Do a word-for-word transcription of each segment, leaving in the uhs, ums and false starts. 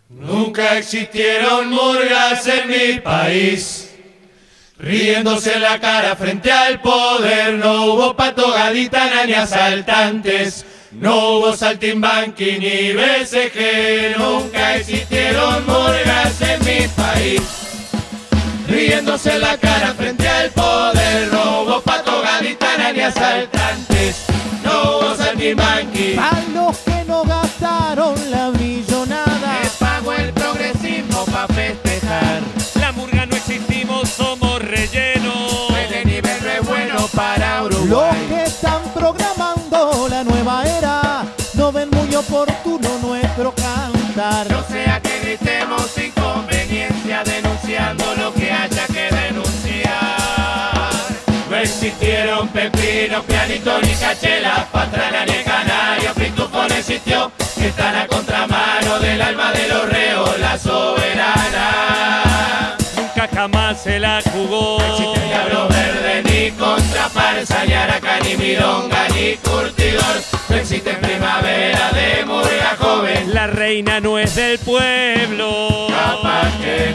Nunca existieron murgas en mi país, riéndose en la cara frente al poder. No hubo pato, gaditana ni asaltantes, no hubo saltimbanqui ni B C G. Nunca existieron murgas en mi país, riéndose en la cara frente al poder. No hubo pato, gaditana ni asaltantes, no hubo saltimbanqui. A los que no gastaron la millonada, les pagó el progresismo pa' festejar. La murga no existimos, somos relleno. El nivel no es bueno para Uruguay. los que están programando la nueva era no ven muy oportuno nuestro cantar. No sea que gritemos sin conveniencia, denunciando lo que haya que denunciar. No existieron pepinos, pianitos ni cachelas, patrana ni canario, pitufo no existió. Están a contramano del alma de los reos, la soberana. Nunca jamás se la jugó. No existe diablo verde, ni contrafarsa, ni araca, ni milonga, ni curtidor. No existe primavera de murga joven. La reina no es del pueblo. Capaz que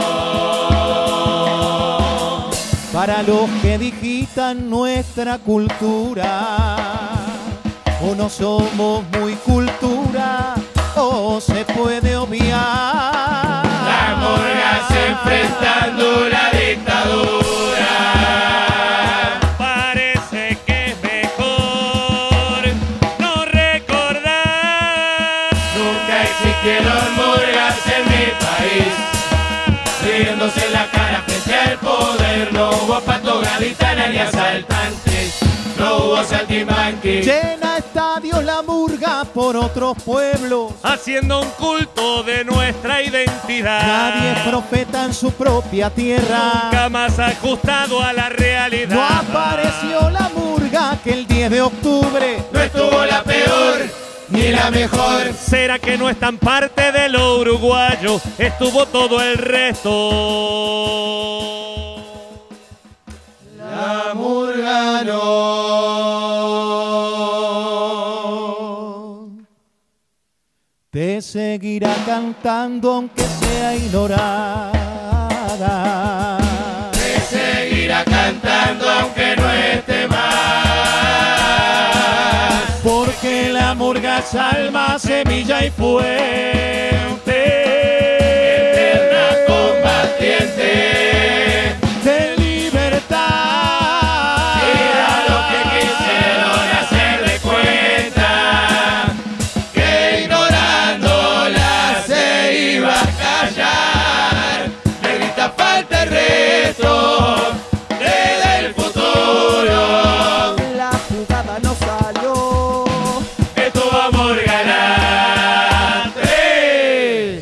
no. Para los que digitan nuestra cultura, o no somos muy cultura, o se puede obviar. La murga se enfrentando la dictadura. Parece que es mejor no recordar. Nunca existieron murgas en mi país, riéndose en la cara frente al poder. No hubo pato, gaditana ni asaltantes, no hubo saltimbanqui. Llena estadios la murga por otros pueblos, Haciendo un culto de nuestra identidad. nadie es profeta en su propia tierra. Nunca más ajustado a la realidad. No apareció la murga que el diez de octubre. No estuvo la peor ni la mejor. ¿Será que no es tan parte de lo uruguayo? Estuvo todo el resto. La murga no. Te seguirá cantando aunque sea ignorada. Te seguirá cantando aunque no esté más. Porque la murga es alma, semilla y fuente. Eterna combatiente De libertad. era lo que quisieron hacer de cuenta, que ignorándola se iba a callar. Le grita falta el resto desde el futuro. La jugada no salió. Esto vamos a ganar tres.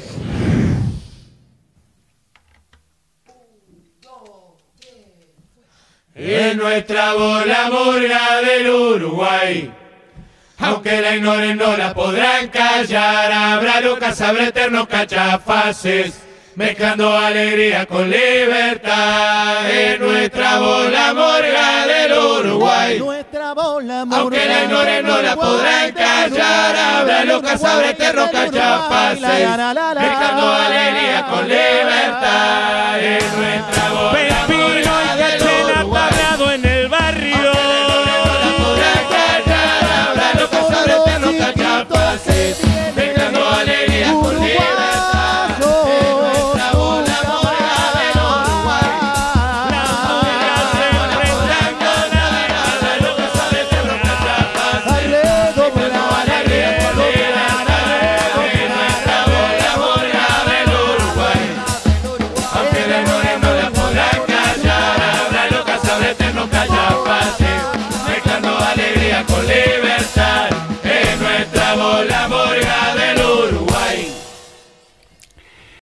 Es nuestra voz la murga del Uruguay. Aunque la ignoren no la podrán callar. Habrá locas, habrá eternos cachafaces, mezclando alegría con libertad. Es nuestra voz la murga del Uruguay. Nuestra bola murga. Aunque la ignoren no la podrán callar. Habrá locas, habrá eternos cachafaces, mezclando alegría con libertad. Es nuestra voz la Pepino y murga del